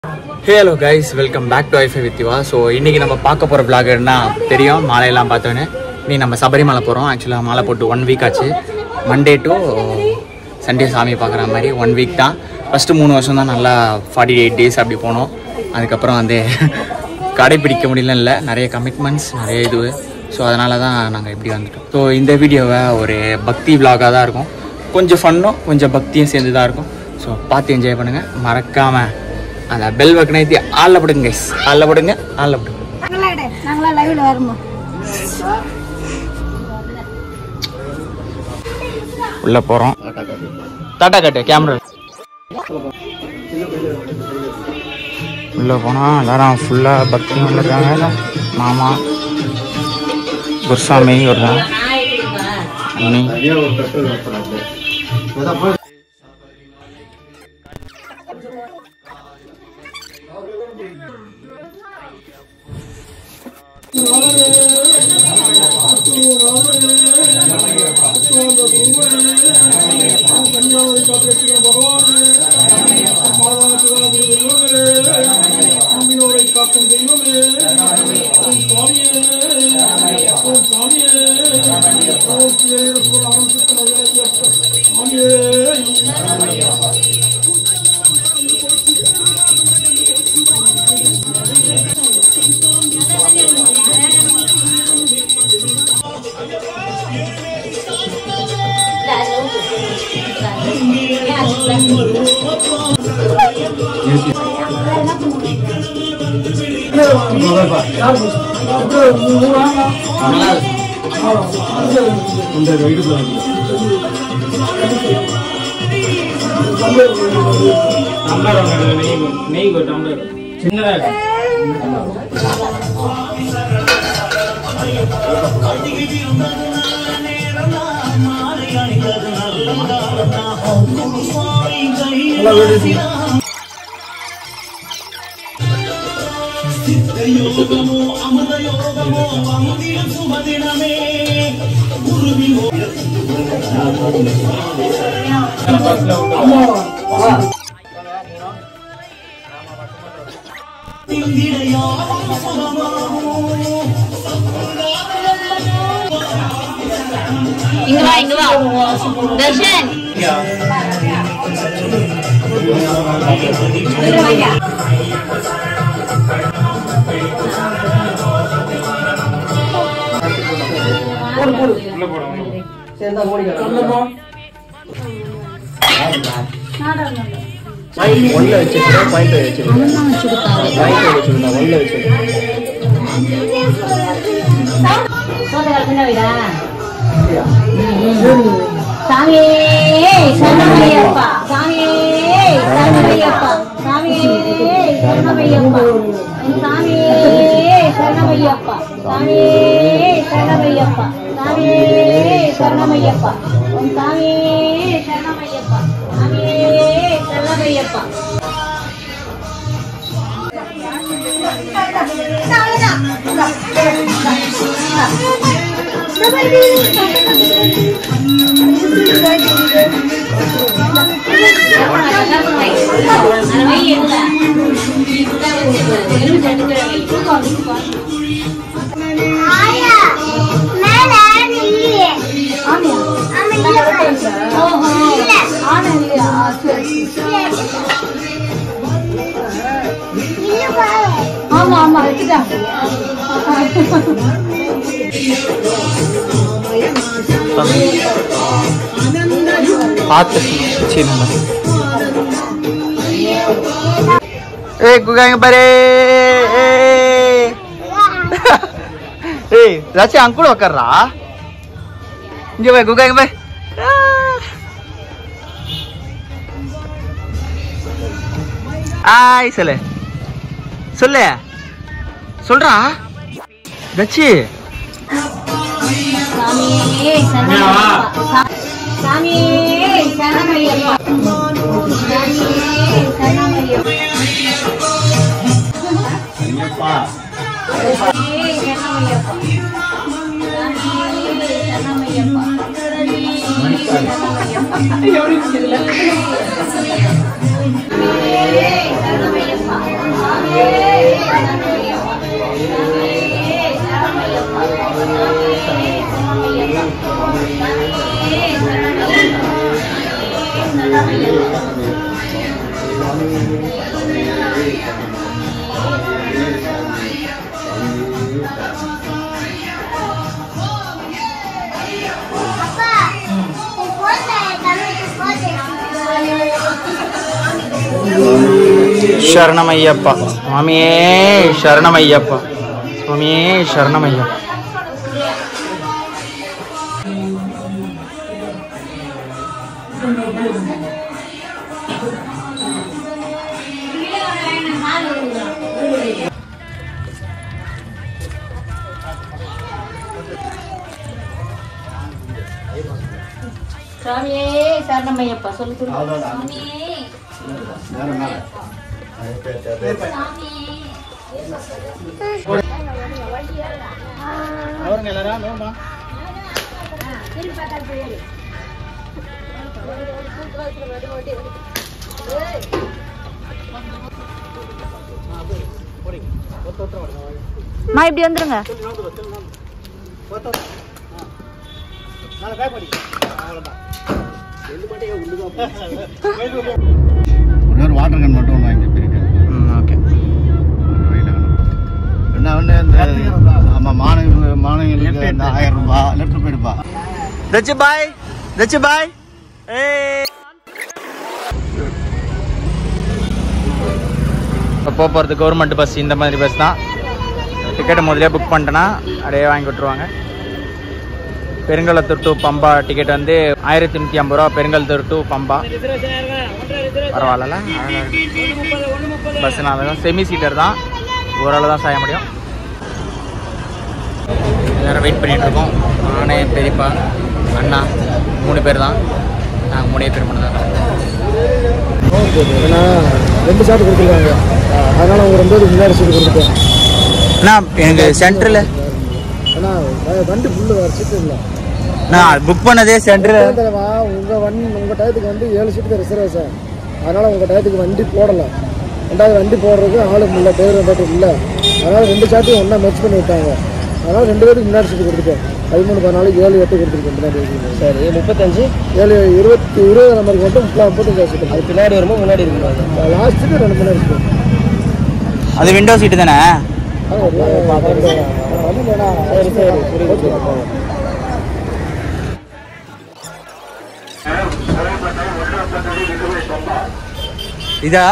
Hello guys, welcome back to i5 with Diva. So இன்னைக்கு நம்ம பார்க்க போற vlog என்ன தெரியும் மாலையெல்லாம் பார்த்தோனே நீ நம்ம சபரிமலை போறோம். एक्चुअली மாலை போட்டு 1 வீக் ஆச்சு. Monday to Sunday சாமி பார்க்குற மாதிரி 1 வீக் தான். ஃபர்ஸ்ட் 3 வருஷம் தான் நல்லா 48 days அப்படி போனோம். அதுக்கு அப்புறம் வந்து கடைபிடிக்க முடியல நிறைய கமிட்மெண்ட்ஸ் நிறைய இது. ஸோ அதனால தான் நாங்கள் இப்படி வந்துட்டோம். ஸோ இந்த வீடியோவை ஒரு பக்தி விலாகாக தான் இருக்கும். கொஞ்சம் ஃபன்னும் கொஞ்சம் பக்தியும் சேர்ந்து தான் இருக்கும். ஸோ பார்த்து என்ஜாய் பண்ணுங்கள். மறக்காமல் அந்த பெல் வக்கனைத்தி ஆளில் போடுங்க கைஸ். ஆளில் போடுங்க, ஆளில் போடுங்க. உள்ள போகிறோம். டாட்டா காட்டு கேமரா. உள்ளே போனால் எல்லாரும் ஃபுல்லாக பக்தி வந்துருக்காங்க. மாமா குருசாமி வருதான் அண்ணி दर्शन சாமியே சரணமையப்பா, சாமியே சரணமையப்பா, சாமியே சரணமையப்பா, சாமியே சரணமையப்பா, சாமியே சரணமையப்பா, சாமியே சரணமையப்பா, சாமியே சரணமையப்பா, சாமியே சரணமையப்பா. ஆமா ஆமா வச்சுட்டாங்க. ராச்சி அங்க கூட உக்கார்றா. இங்க போய் குகா இங்க போய். ஆய் சொல்லு சொல்லு சொல்றா ரச்சி. சாமியே சரணமையப்பா, சாமியே சரணமையப்பா, சாமியே சரணமையப்பா, சாமியே சரணமையப்பா, சாமியே சரணமையப்பா. சரணமையப்பா சுவாமியே சரணமையப்பா சுவாமியே சரணமையப்பா. சாமியே சரணமையப்பா சொல்லு சாமியே மா இப்படி வந்துருங்க. ஒரு வாட்டர் கேன் மட்டும் வாங்கி ஓகே. என்ன ஒன்று இந்த ஆமாம் மாணவர்களுக்கு இந்த 1000 ரூபாய் லெட்டர் போயிடுப்பா. தச்சு பாய் தச்சு பாய். போக்குவரத்து கவர்மெண்ட் பஸ் இந்த மாதிரி பஸ் தான். டிக்கெட்டை முதலே புக் பண்ணிட்டேன்னா அப்படியே வாங்கி விட்டுருவாங்க. பெருங்கலத்தூர் டு பம்பா டிக்கெட் வந்து 1350 ரூபா. பெருங்கலத்தூர் டு பம்பா பரவாயில்ல. பஸ்ஸுனால தான் செமி சீட்டர் தான், ஓரளவு தான் சாய முடியும். எல்லாரும் வெயிட் பண்ணிகிட்டு இருக்கோம். நானே பெரியப்பா அண்ணா 3 பேர் தான். நாங்கள் 3 பேர் மட்டும் தான். ஏன்னா 2 சாட்டு கொடுத்துருக்காங்க, அதனால் அவங்க 2 முன்னாடி சீட்டு கொடுத்துட்டேன். அண்ணா எனக்கு சென்டரில் ஏன்னா வண்டி ஃபுல்லு வேறு சீட்டு இல்லை. நான் புக் பண்ணதே சென்டரில். உங்கள் டயத்துக்கு வந்து 7 சீட்டு ரிசர்வ் சார், அதனால் உங்கள் டயத்துக்கு வண்டி போடலை. 2வது வண்டி போடுறதுக்கு ஆளுக்கு இல்லை, டிரைவர் பேட்டர் இல்லை. அதனால் 2 சாட்டையும் ஒன்றா மெர்ச் பண்ணி விட்டாங்க. அதனால் 2 பேருக்கு முன்னாடி சீட்டு கொடுத்துட்டேன். 13, 14, 7, 8 கொடுத்துருக்கேன் முன்னாடி. சரி 35, 7, 20 நம்பருக்கு மட்டும் 35 சீட்டு. அது பின்னாடி வரும்போது முன்னாடி இருக்குங்க. லாஸ்ட் சீட்டு 2 முன்னாடி இருக்கு. அது விண்டோ சீட்டு தானே? இதா